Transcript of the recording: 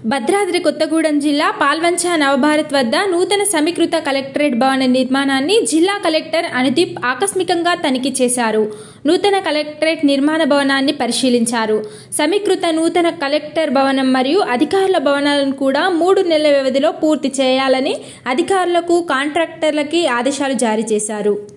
భద్రాద్రి కొత్తగూడెం జిల్లా పాల్వంచ నవభారత్ వద్ద నూతన సమీకృత కలెక్టరేట్ భవన నిర్మాణాన్ని జిల్లా కలెక్టర్ అనుదీప్ ఆకస్మికంగా తనిఖీ చేశారు. నూతన కలెక్టరేట్ నిర్మాణ భవనాన్ని పరిశీలించారు. సమీకృత నూతన కలెక్టర్ భవనం మరియు అధికారుల భవనాలను కూడా 3 నెలల వ్యవధిలో పూర్తి చేయాలని అధికారులకు, కాంట్రాక్టర్లకి ఆదేశాలు జారీ చేశారు.